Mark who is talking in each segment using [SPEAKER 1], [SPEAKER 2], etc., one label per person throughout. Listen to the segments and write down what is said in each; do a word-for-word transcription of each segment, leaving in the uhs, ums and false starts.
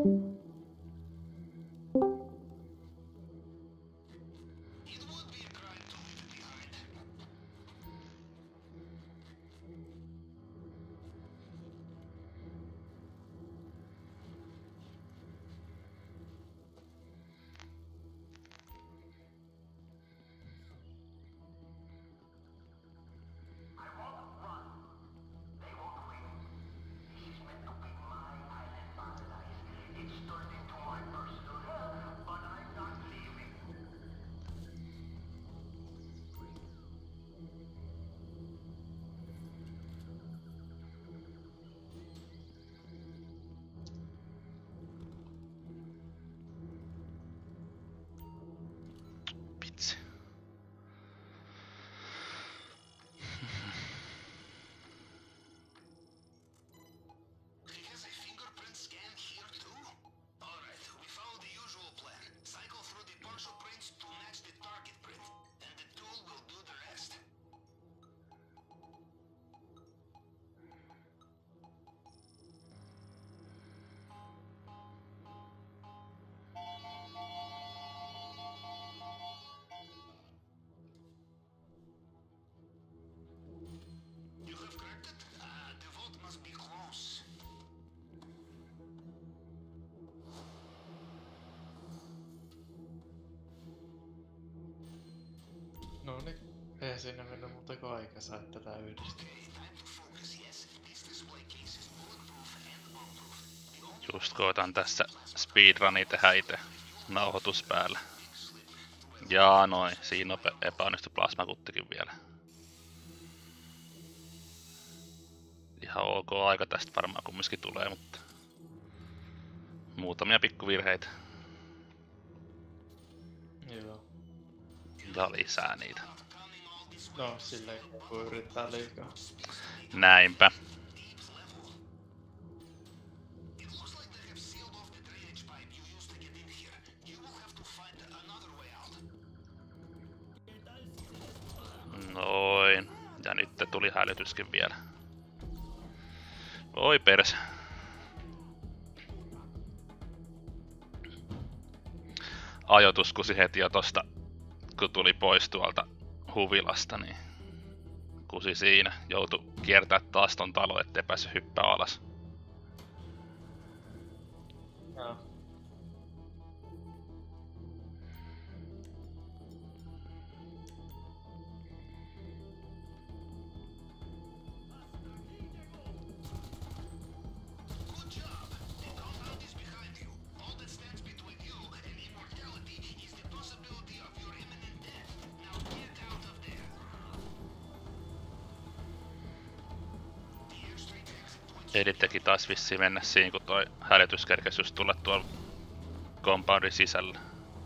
[SPEAKER 1] No niin, ei siinä mennä muuta kuin aika saa tätä yhdistää.
[SPEAKER 2] Just koitan tässä speedrunia tehdä itse nauhoitus päällä. Jaa noin, siinä on epäonnistu plasmakuttikin vielä. Ihan ok aika tästä varmaan kumminkin tulee, mutta muutamia pikkuvirheitä.
[SPEAKER 1] Joo.
[SPEAKER 2] Ja lisää niitä.
[SPEAKER 1] No silleen kun yrittää liikaa.
[SPEAKER 2] Näinpä. Noin. Ja nyt tuli hälytyskin vielä. Oi perse. Ajoitus kusi heti jo tosta, kun tuli pois tuolta huvilasta, niin kusi siinä. Joutui kiertää taas ton talo, ettei päässyt hyppää alas.
[SPEAKER 1] Joo.
[SPEAKER 2] Edit teki taas vissiin mennä siinä, kun toi hälytys kerkesi just tulla tuolla compoundin sisällä.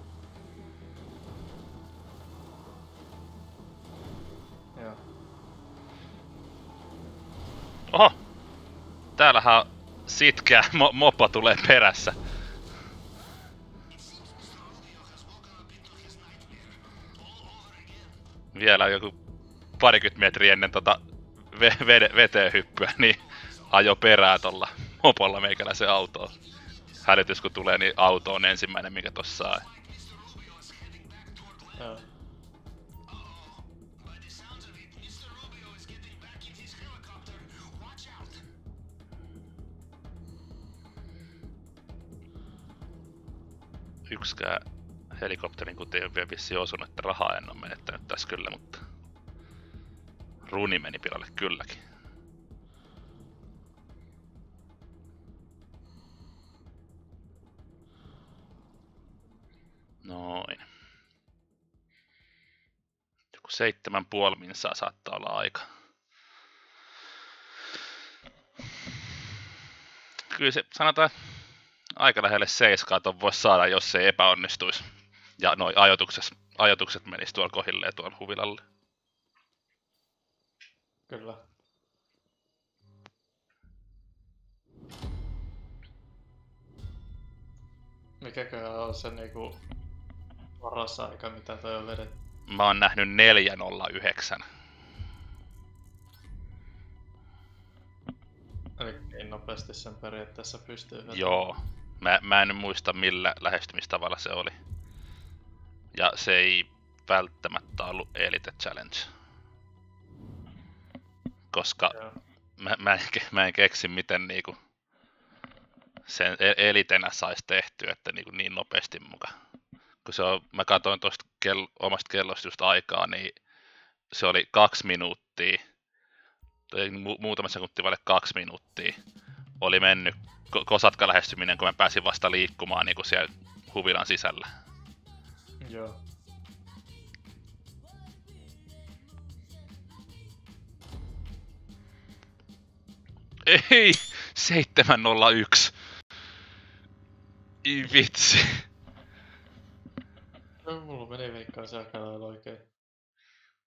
[SPEAKER 1] Joo.
[SPEAKER 2] Oho! Täällähän sitkeä mo mopo tulee perässä. Vielä joku parikymmentä metriä ennen tota ve ve veteen hyppyä, niin ajo perää tolla mopolla meikäläisen autoon. Hälytys kun tulee, niin auto on ensimmäinen mikä tossa saa.
[SPEAKER 1] Joo.
[SPEAKER 2] Yksikään helikopterin kuti ei ole vielä vissiin osunut, että rahaa en oo menettänyt tässä kyllä, mutta runi meni pilalle kylläkin. Noin. Joku seitsemän puoli minsaa saattaa olla aika. Kyllä se sanotaan aika lähelle seiskaa ton voisi saada, jos se ei epäonnistuisi. Ja noi ajoitukset menis tuolla kohilleen tuolla huvilalle.
[SPEAKER 1] Kyllä. Mikäköhän on se niinku paras aika, mitä toi on vedetty?
[SPEAKER 2] Mä oon nähnyt neljä nolla yhdeksän.
[SPEAKER 1] Eli niin nopeasti sen periaatteessa pystyy vetämään.
[SPEAKER 2] Joo, Mä, mä en muista millä lähestymistavalla se oli. Ja se ei välttämättä ollut Elite Challenge. Koska mä, mä, en, mä en keksi miten niinku sen elitenä saisi tehtyä, että niinku niin nopeasti mukaan. Kun se on, mä katsoin tuosta kello, omasta kellosta just aikaa, niin se oli kaksi minuuttia, tai mu- muutama sekunti vaille kaksi minuuttia, oli mennyt Kosatka lähestyminen, kun mä pääsin vasta liikkumaan niin kuin siellä huvilan sisällä.
[SPEAKER 1] Joo.
[SPEAKER 2] Ei! seitsemän nolla yksi! Ei vitsi!
[SPEAKER 1] No, mulla meni veikkaan se aika lailla oikein.